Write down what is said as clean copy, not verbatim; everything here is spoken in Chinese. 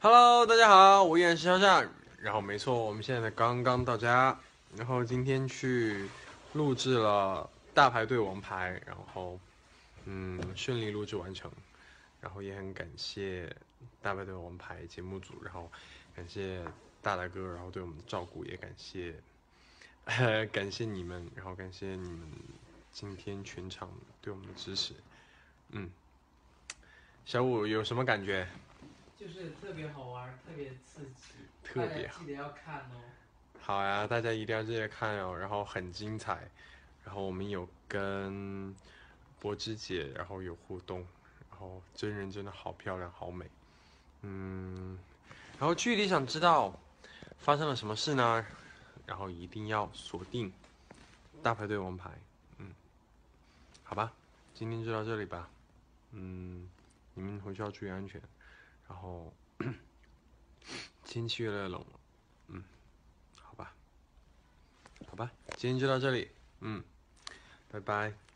Hello，大家好，我依然是肖战。然后没错，我们现在刚刚到家，然后今天去录制了大排队王牌，然后顺利录制完成，然后也很感谢大排队王牌节目组，然后感谢大哥，然后对我们的照顾，也感谢感谢你们，然后感谢你们今天全场对我们的支持。小五有什么感觉？ 就是特别好玩，特别刺激，大家特别好。 记得要看哦。 好呀，大家一定要记得看哦，然后很精彩，然后我们有跟柏芝姐，然后有互动，然后真人真的好漂亮，好美，然后具体想知道发生了什么事呢？然后一定要锁定大排队王牌，好吧，今天就到这里吧，你们回去要注意安全，然后天气越来越冷了，好吧，好吧，今天就到这里，拜拜。